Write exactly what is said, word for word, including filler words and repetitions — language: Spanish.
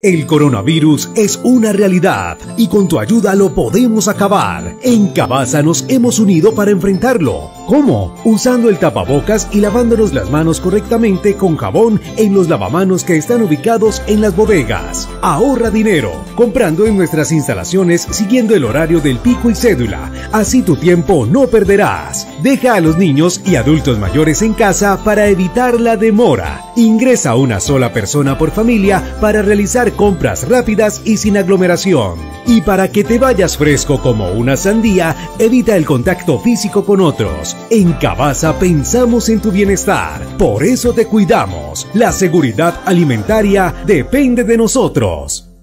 El coronavirus es una realidad y con tu ayuda lo podemos acabar. En Cabasa nos hemos unido para enfrentarlo. ¿Cómo? Usando el tapabocas y lavándonos las manos correctamente con jabón en los lavamanos que están ubicados en las bodegas. Ahorra dinero, comprando en nuestras instalaciones siguiendo el horario del pico y cédula. Así tu tiempo no perderás. Deja a los niños y adultos mayores en casa para evitar la demora. Ingresa una sola persona por familia para realizar compras rápidas y sin aglomeración. Y para que te vayas fresco como una sandía, evita el contacto físico con otros. En Cabasa pensamos en tu bienestar. Por eso te cuidamos. La seguridad alimentaria depende de nosotros.